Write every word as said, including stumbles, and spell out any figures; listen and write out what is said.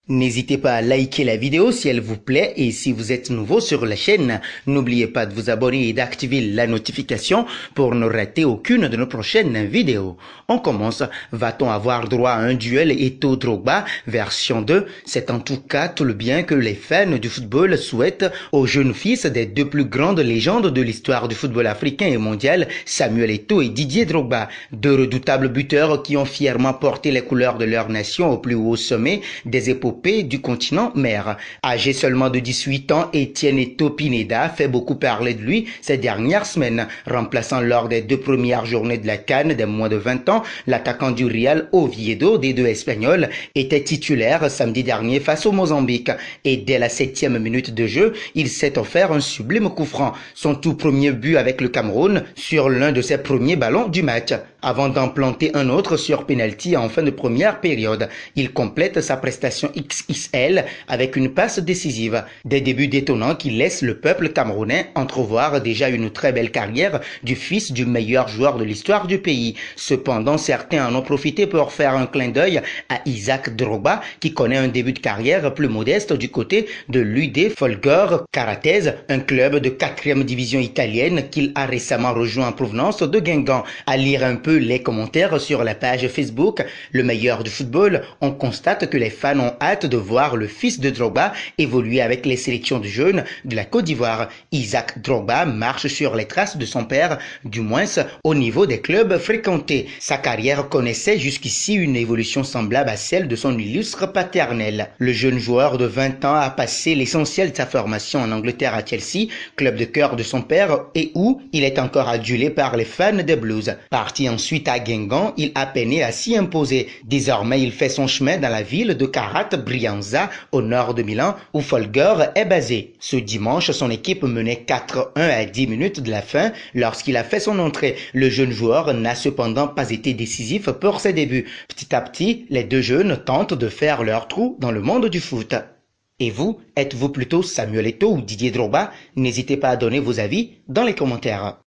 N'hésitez pas à liker la vidéo si elle vous plaît et si vous êtes nouveau sur la chaîne, n'oubliez pas de vous abonner et d'activer la notification pour ne rater aucune de nos prochaines vidéos. On commence. Va-t-on avoir droit à un duel Eto'o-Drogba version deux? C'est en tout cas tout le bien que les fans du football souhaitent au jeune fils des deux plus grandes légendes de l'histoire du football africain et mondial, Samuel Eto'o et Didier Drogba, deux redoutables buteurs qui ont fièrement porté les couleurs de leur nation au plus haut sommet des épopées du continent mère. Âgé seulement de dix-huit ans, Etienne Eto'o Pineda fait beaucoup parler de lui ces dernières semaines, remplaçant lors des deux premières journées de la CAN des moins de vingt ans, l'attaquant du Real Oviedo des deux Espagnols était titulaire samedi dernier face au Mozambique et dès la septième minute de jeu, il s'est offert un sublime coup franc, son tout premier but avec le Cameroun sur l'un de ses premiers ballons du match, avant d'en planter un autre sur penalty en fin de première période. Il complète sa prestation X X L avec une passe décisive. Des débuts détonnants qui laissent le peuple camerounais entrevoir déjà une très belle carrière du fils du meilleur joueur de l'histoire du pays. Cependant, certains en ont profité pour faire un clin d'œil à Isaac Drogba qui connaît un début de carrière plus modeste du côté de l'U D Folgore Caratese, un club de quatrième division italienne qu'il a récemment rejoint en provenance de Guingamp. À lire un peu les commentaires sur la page Facebook Le Meilleur du Football, on constate que les fans ont hâte de voir le fils de Drogba évoluer avec les sélections de jeunes de la Côte d'Ivoire. Isaac Drogba marche sur les traces de son père, du moins au niveau des clubs fréquentés. Sa carrière connaissait jusqu'ici une évolution semblable à celle de son illustre paternel. Le jeune joueur de vingt ans a passé l'essentiel de sa formation en Angleterre à Chelsea, club de cœur de son père et où il est encore adulé par les fans des Blues. Parti ensuite à Guingamp, il a peiné à s'y imposer. Désormais, il fait son chemin dans la ville de Carat Brianza, au nord de Milan, où Folgore est basé. Ce dimanche, son équipe menait quatre un à dix minutes de la fin lorsqu'il a fait son entrée. Le jeune joueur n'a cependant pas été décisif pour ses débuts. Petit à petit, les deux jeunes tentent de faire leur trou dans le monde du foot. Et vous, êtes-vous plutôt Samuel Eto'o ou Didier Drogba? N'hésitez pas à donner vos avis dans les commentaires.